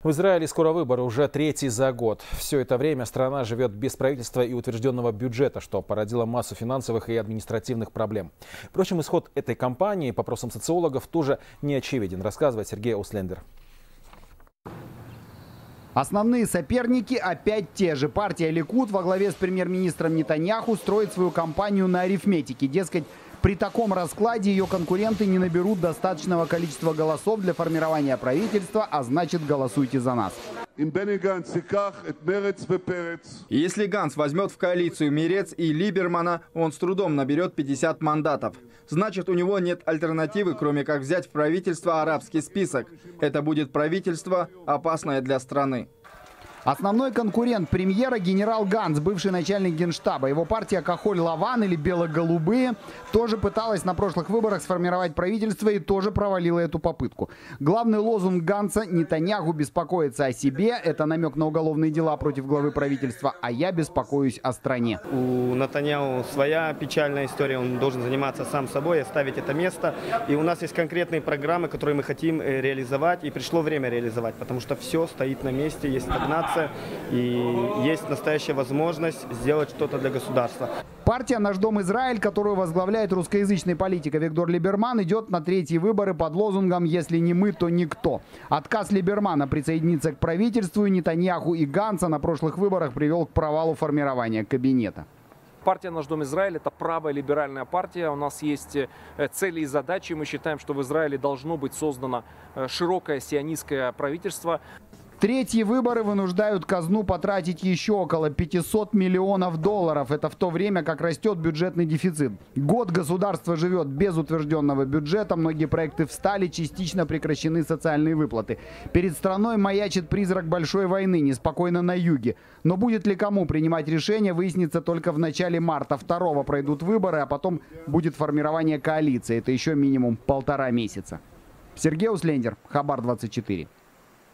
В Израиле скоро выборы, уже третий за год. Все это время страна живет без правительства и утвержденного бюджета, что породило массу финансовых и административных проблем. Впрочем, исход этой кампании, по опросам социологов, тоже не очевиден, рассказывает Сергей Ауслендер. Основные соперники опять те же. Партия Ликуд во главе с премьер-министром Нетаньяху строит свою кампанию на арифметике. Дескать, при таком раскладе ее конкуренты не наберут достаточного количества голосов для формирования правительства, а значит, голосуйте за нас. Если Ганц возьмет в коалицию Мерец и Либермана, он с трудом наберет 50 мандатов. Значит, у него нет альтернативы, кроме как взять в правительство арабский список. Это будет правительство, опасное для страны. Основной конкурент премьера генерал Ганц, бывший начальник генштаба. Его партия Кахоль-Лаван или Бело-Голубые тоже пыталась на прошлых выборах сформировать правительство и тоже провалила эту попытку. Главный лозунг Ганца: «Нетаньяху беспокоится о себе». Это намек на уголовные дела против главы правительства, а я беспокоюсь о стране. У Нетаньяху своя печальная история. Он должен заниматься сам собой, оставить это место. И у нас есть конкретные программы, которые мы хотим реализовать. И пришло время реализовать, потому что все стоит на месте, есть стагнация. И есть настоящая возможность сделать что-то для государства. Партия «Наш дом Израиль», которую возглавляет русскоязычный политик Авигдор Либерман, идет на третьи выборы под лозунгом «Если не мы, то никто». Отказ Либермана присоединиться к правительству Нетаньяху и Ганца на прошлых выборах привел к провалу формирования кабинета. Партия «Наш дом Израиль» — это правая либеральная партия. У нас есть цели и задачи. Мы считаем, что в Израиле должно быть создано широкое сионистское правительство. Третьи выборы вынуждают казну потратить еще около 500 миллионов долларов. Это в то время, как растет бюджетный дефицит. Год государство живет без утвержденного бюджета. Многие проекты встали, частично прекращены социальные выплаты. Перед страной маячит призрак большой войны, неспокойно на юге. Но будет ли кому принимать решение, выяснится только в начале марта. 2-го пройдут выборы, а потом будет формирование коалиции. Это еще минимум 1,5 месяца. Сергей Ауслендер, Хабар 24.